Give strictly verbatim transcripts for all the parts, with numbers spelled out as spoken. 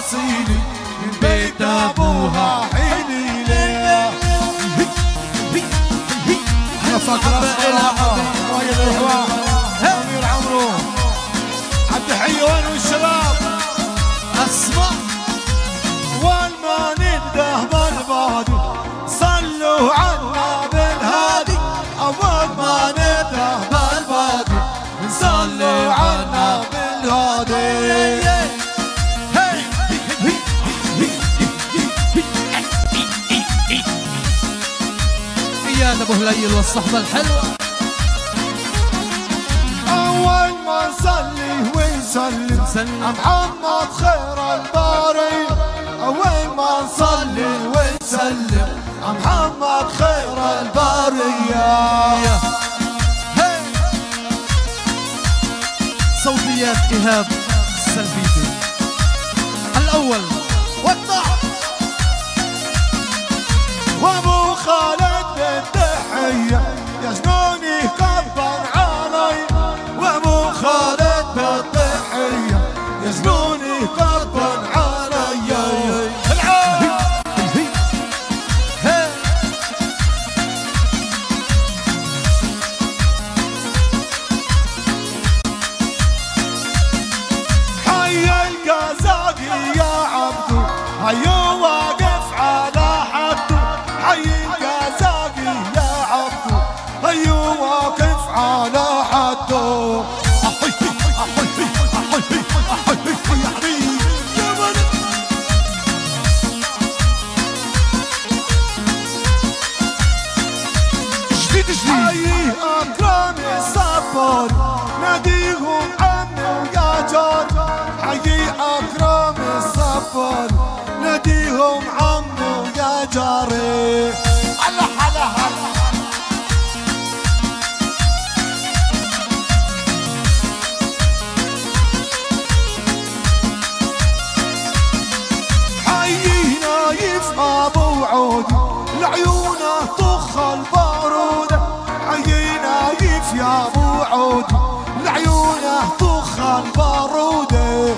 اصيلي من بيت ابوها حيلي ليه. فاكرة وايد الاخوان امير عمرو عبد الحي وين والشباب اسمع والما ننده بالبادي صلوا عنا بالهادي. اول ما ننده بالبادي صلوا عنا بالهادي. يا ابو هليل والصحبه الحلوه. اول ما نصلي ونسلم محمد خير الباري. اول ما نصلي ونسلم محمد خير الباري. صوتيات ايهاب السلبيدي الاول وقطع. وابو خالد بالتحيه يا جنوني كبر علي. وابو خالد بالتحيه يا جنوني كبر علي. حي القزاقي يا عبدو هيو واقف على حده. حي القزاقي يا عبدو هيو واقف على حده. جديد جديد. حي اكرم الصبر ناديهم عمي ويا جار. حي اكرم الصبر ناديهم عمي ويا جاري. هلا هلا هلا حي نايف ابو عودي لعيونه طخ البارودة. حي نايف يا ابو عودي لعيونه طخ البارودة.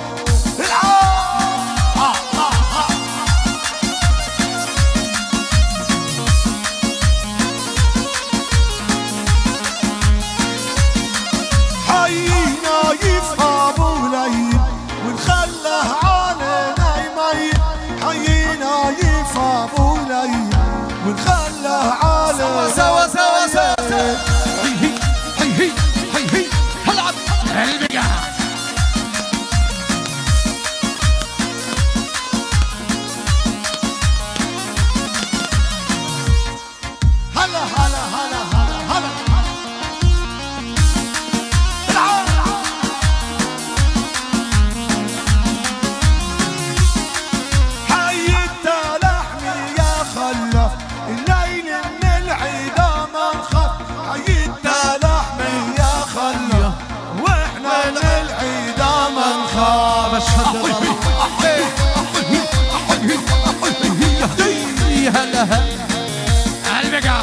حي نايف ابو ليل ونخله علينا يميل. حي نايف ابو ليل ونخله علينا سوا سوا سوا. هي هي هي هي هي هلعب البقع. هلا هلا هلا هلا هلا. حي التلحمي يا خلف الليل من العيدة ما نخاف. حي التلحمي يا خلف واحنا من العيدة ما نخاف. اشهد هلا هلا البقع.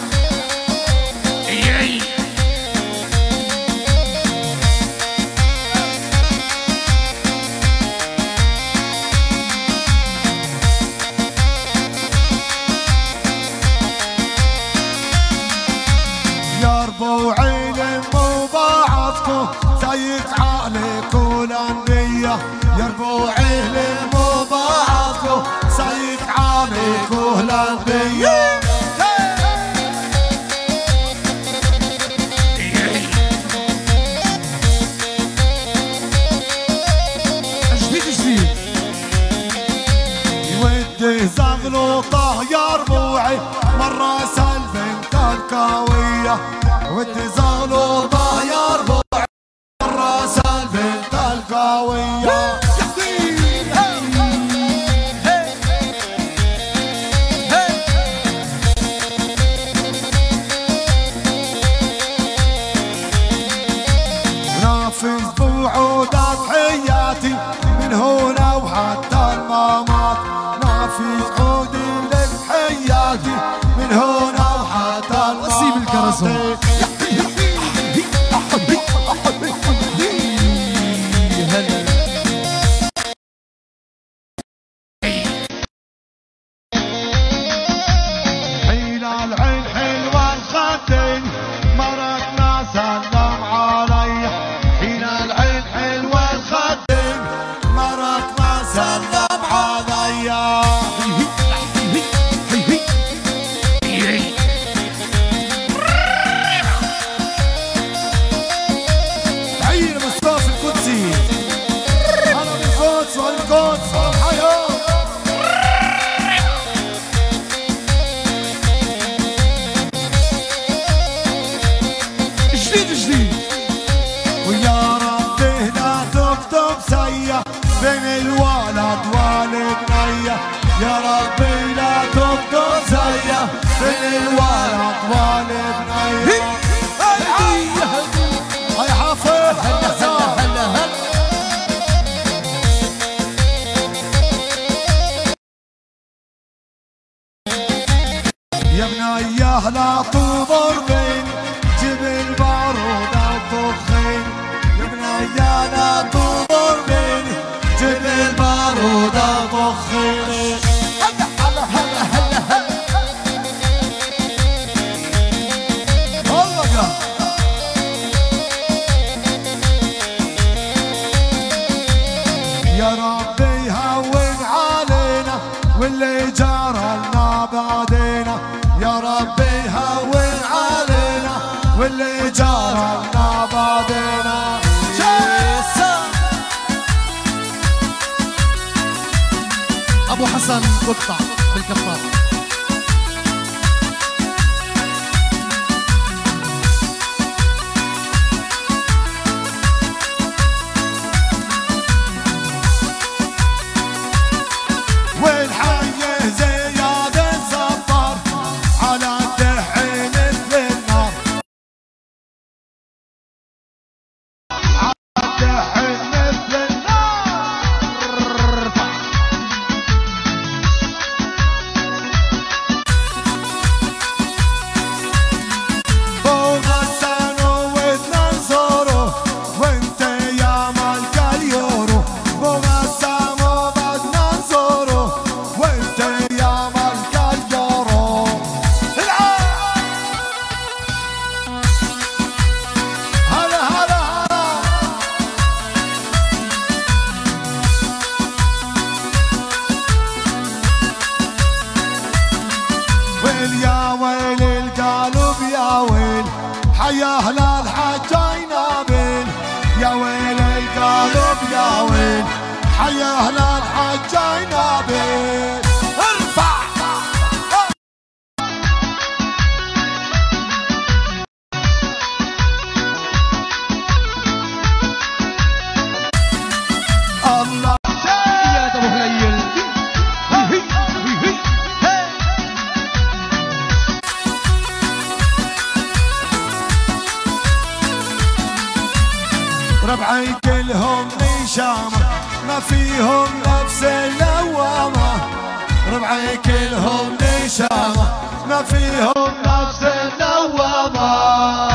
يا ربو علم وبعضكم سيد عليك الأنبياء. يا ربو علم وبعضكم سيد عليك الأنبياء. جديد جديد. ودي زغلوطه يا ربوعي مرة سلبنت الكاوية. ودي زغلوطه يا ربوعي مرة سلبنت الكاوية. نافذ بوعودات حياتي من هنا وحتى الممات. نافذ عودي لك حياتي من هنا وحتى الممات. وسيم الكرزون. هلا سلم عليا. تحية لمصطفى القدسي. هلا بالقدس والقدس والحياة. جديد جديد. ويا ربي لا تكتب سيا بين الولد والبنية. يا ربي لا تكتب سيا بين الولد والبنية. هاي حافظ هلا هلا هلا هلا. يا بنية لا تضر بين جبل بارودة وطخين. يا بنية لا تضر بين جبل بارودة وطخين. هلا هلا هلا هلا هلا. والله يا يا ربي هون علينا واللي جرى لنا بعدينا. يا ربي هون علينا واللي جرى لنا بعدينا. ابو حسن قطع بالكفار. والحي زياد الزفار على الدحين مثل النار. على الدحين مثل النار. فوق السنو وتنصروا وانت يا ملك اليورو. فوق السما بدنا نزورو وانت يا ملك اليورو. هلا هلا هلا. ويل يا ويل القلب يا ويل حيا اهل الحج نابل. يا ويل القلب يا ويل حيا اهل الحج نابل. ارفع الله. يا ابو هليل. ربعي كلهم نشامة ما فيهم نفس اللوامة. ربعي كلهم نشامة ما فيهم نفس اللوامة.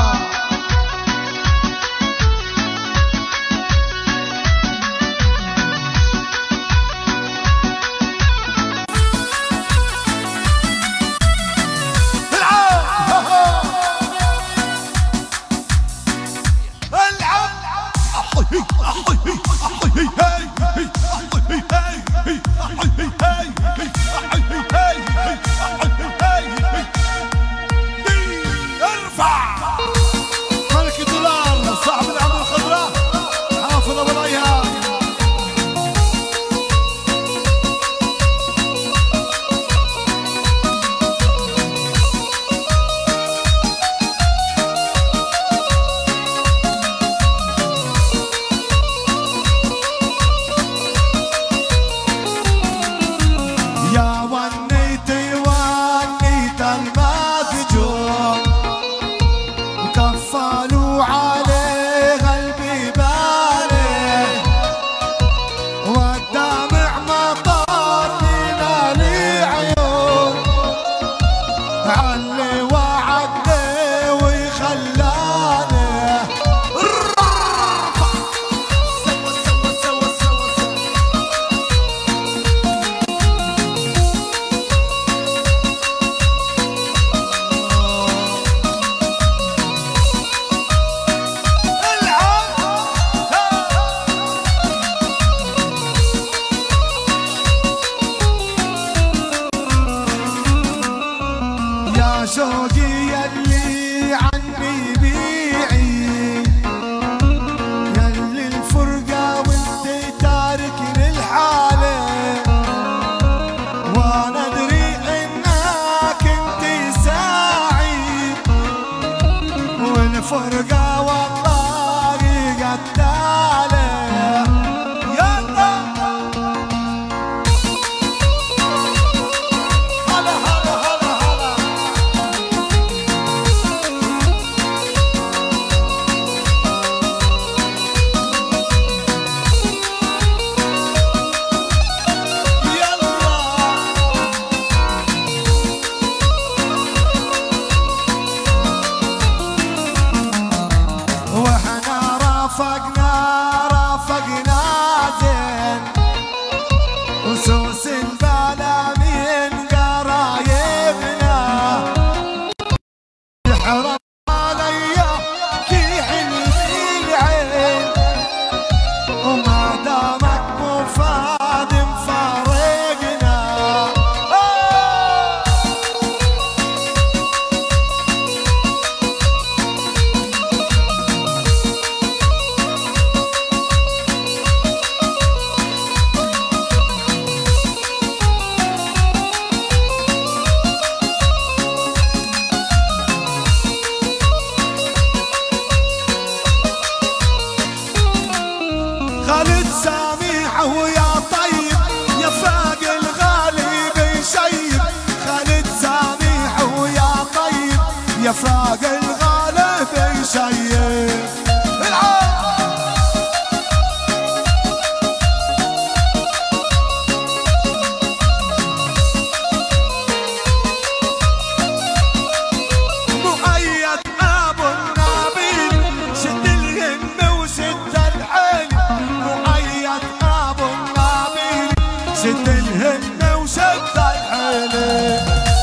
شد الهمة وشد الحيلة.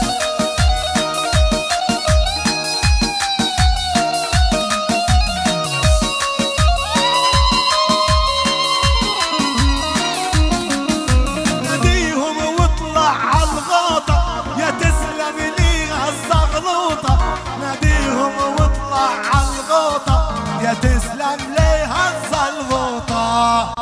ناديهم واطلع عالغوطة يا تسلم لي هالزغلوطة. ناديهم واطلع عالغوطة يا تسلم لي هالزغلوطة.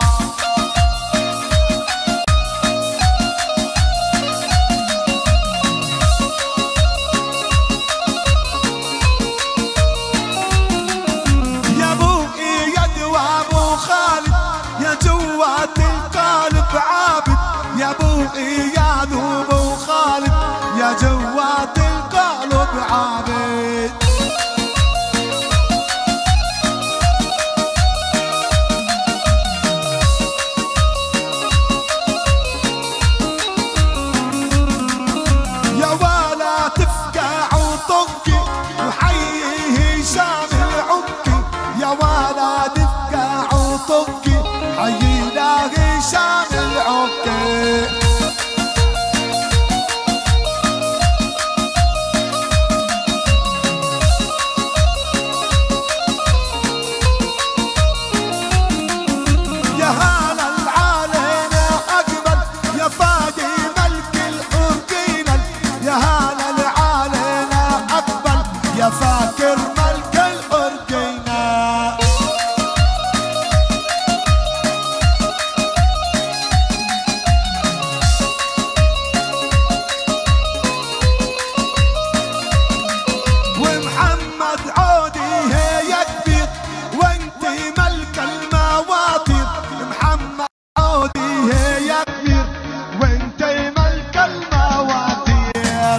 يا ابو اياد وابو خالد يا جوات القلب عابد. يا ولا تفقع وطقي وحيي هشام العكي. يا ولا تفقع وطقي حيينا هشام العكي. يا هلا العالم اقبل يا فادي ملك الأورجينال. يا هلا العالم اقبل يا فاكر ملك الأورجينال. ومحمد عودي هي كبير وانت ملك المواطير. محمد عودي هي كبير وانت ملك المواطير.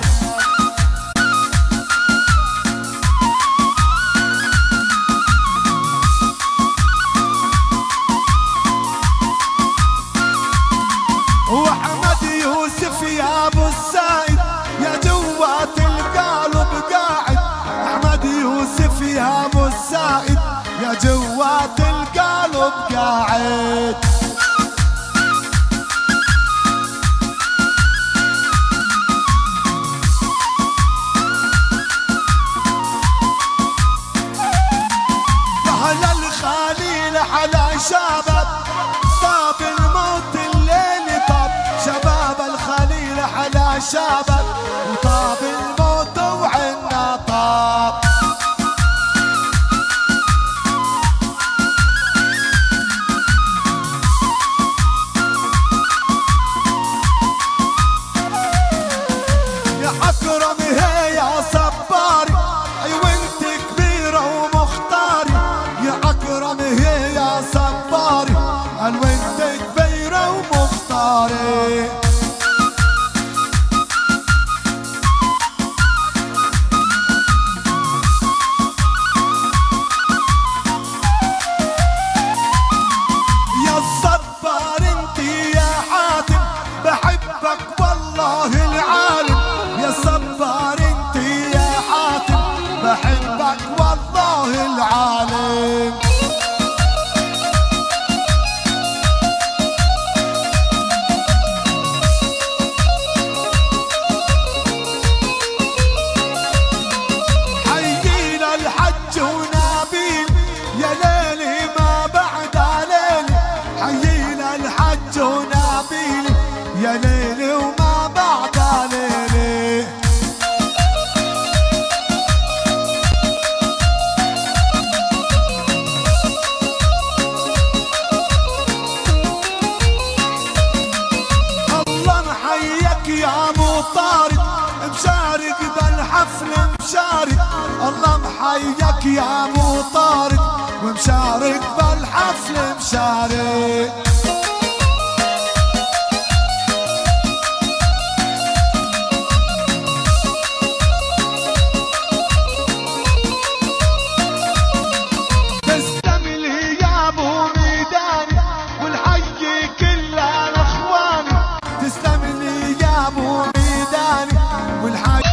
وحمد يوسف يا ابو السايد يا جوات القلب قاعد. احمد يوسف يا ابو السايد يا جوات القلب قاعد. على الخليل على شباب طاب الموت الليل طاب. شباب الخليل على شباب وطاب الموت وعنا طاب. يا اكرم هي يا صباري اي وانت كبيره ومختاري. يا اكرم هي يا صباري قال وانت كبيره ومختاري. يا الصبار انت يا حاتم بحبك والله العالم. يا صبار انت يا حاتم بحبك والله العالم. حيينا الحج ونابيل يا ليلي ما بعد ليلي. حيينا الحج ونابيل يا ليلي وما بعد ليلي. الله نحييك يا ابو طارق مشارك بالحفل مشارك. الله محييك يا ابو طارق ومشارك بالحفل مشارك. تسلم لي يا ابو ميداني والحي كله لاخواني. تسلم لي يا ابو ميداني والحي.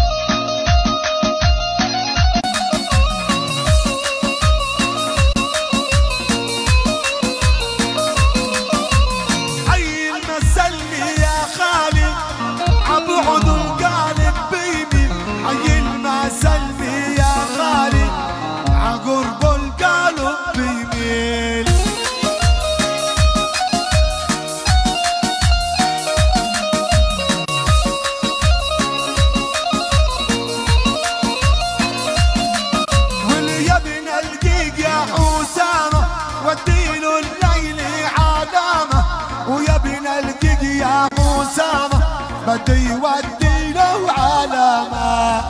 يا مسامة بده يودينا وعلامة.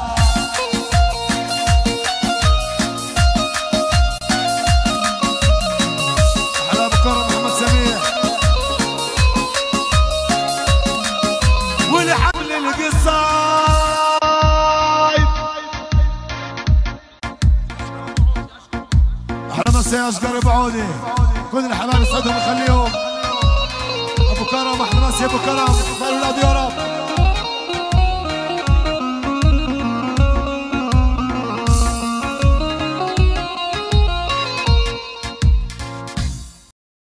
أحلى بكرة محمد سميح والحمل القصايد. أحلى مسا يا أشقر بعودي، كل الحبايب يسعدهم ويخليهم. ابو كرم احلى مسا يا ابو كرم، الاولاد يا رب.